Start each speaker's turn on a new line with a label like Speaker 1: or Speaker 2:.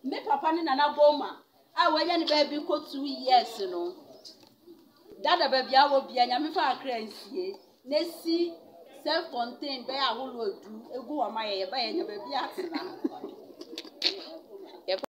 Speaker 1: me papa ni nana boma a wanya ni baby ko 2 years no dada baby a wo bia nya me fa akra nsie na si self contained be aholo edu egu wa ma ye ba ye nya baby atena